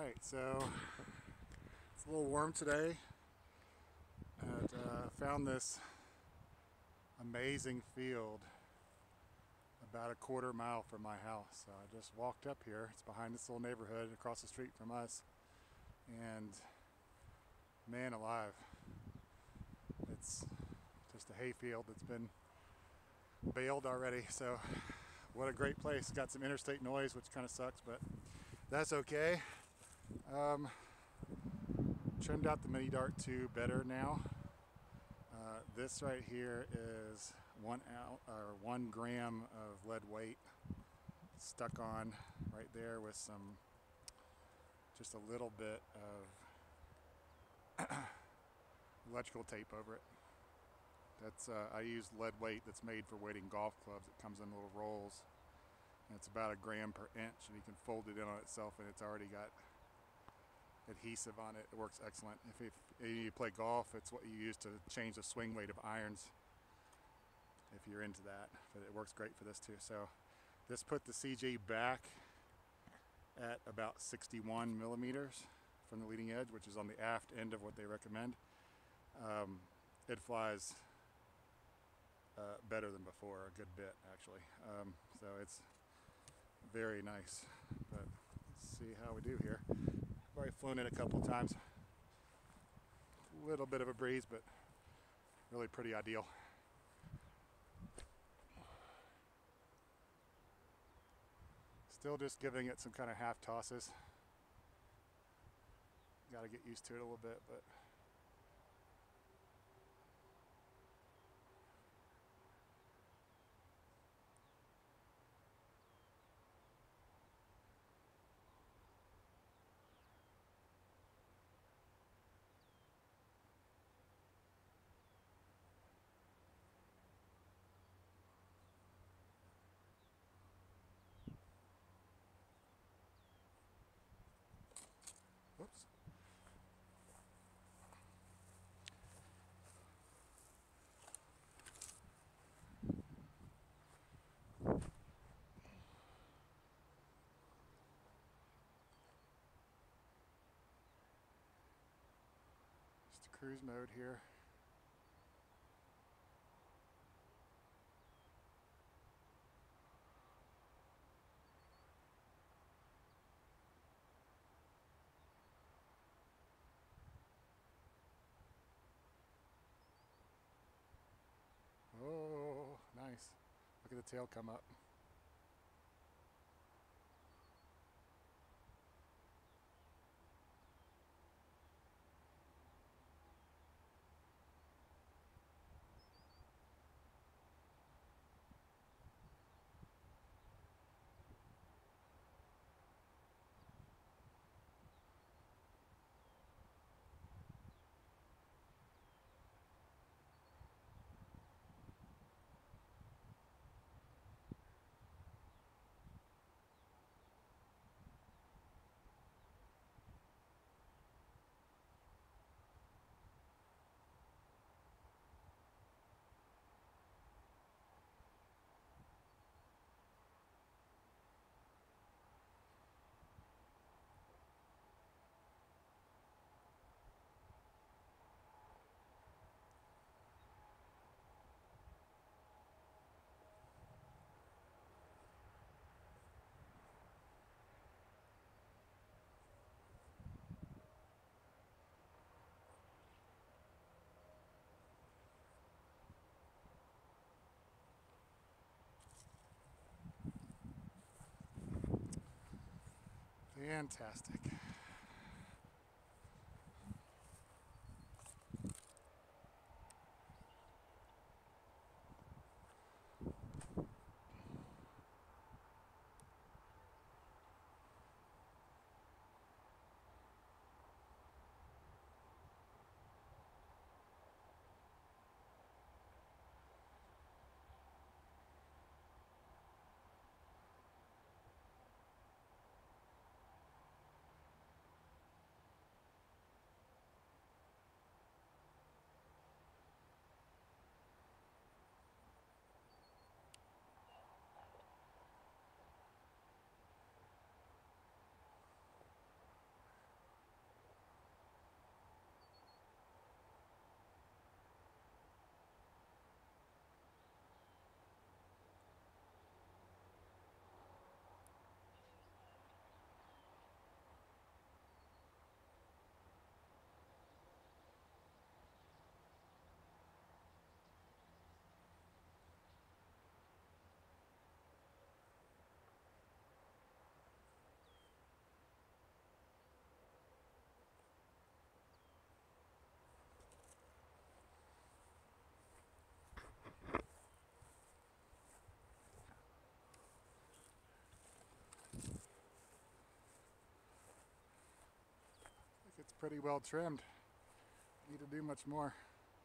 Alright, so it's a little warm today, and found this amazing field about a quarter mile from my house. So I just walked up here. It's behind this little neighborhood across the street from us, and man alive, it's just a hay field that's been baled already. So what a great place. Got some interstate noise, which kind of sucks, but that's okay. Trimmed out the mini dart 2 better now. This right here is 1 gram of lead weight stuck on right there with just a little bit of electrical tape over it. That's I use lead weight that's made for weighting golf clubs. It comes in little rolls, and it's about 1 gram per inch, and you can fold it in on itself, and it's already got adhesive on it. It works excellent. If you play golf, it's what you use to change the swing weight of irons, if you're into that. But it works great for this too. So this put the CG back at about 61 millimeters from the leading edge, which is on the aft end of what they recommend. It flies better than before, a good bit actually. So it's very nice. But let's see how we do here. I've already flown it a couple of times. A little bit of a breeze, but really pretty ideal. Still just giving it some kind of half tosses. Got to get used to it a little bit, but whoops. Just cruise mode here. Oh, nice. Look at the tail come up. Fantastic. pretty well trimmed. Need to do much more.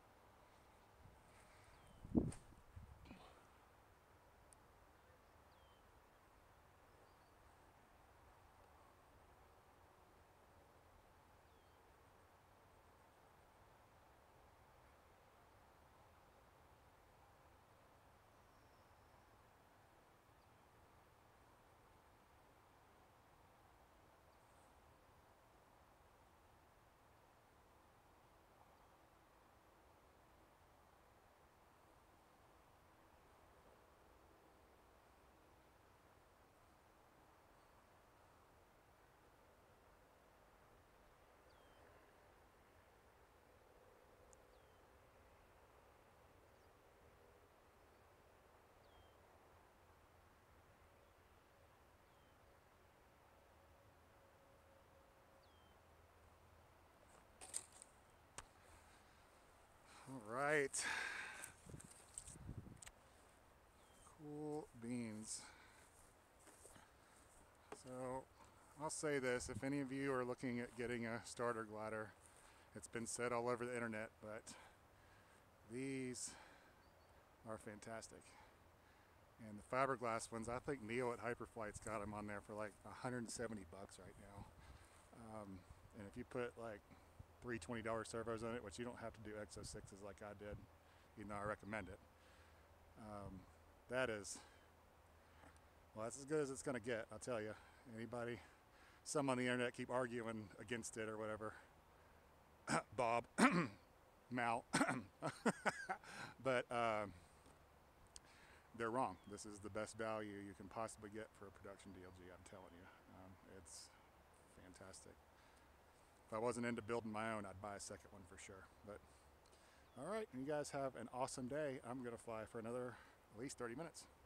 All right. Cool beans. So I'll say this, if any of you are looking at getting a starter glider, it's been said all over the internet, but these are fantastic. And the fiberglass ones, I think Neil at Hyperflight's got them on there for like 170 bucks right now. And if you put like three $20 servos on it, which you don't have to do X06s like I did, even though I recommend it, that is, well, that's as good as it's gonna get, I'll tell you. Anybody, some on the internet keep arguing against it or whatever. Bob, Mal, but they're wrong. This is the best value you can possibly get for a production DLG, I'm telling you. It's fantastic. If I wasn't into building my own, I'd buy a second one for sure. But all right, you guys have an awesome day. I'm gonna fly for another at least 30 minutes.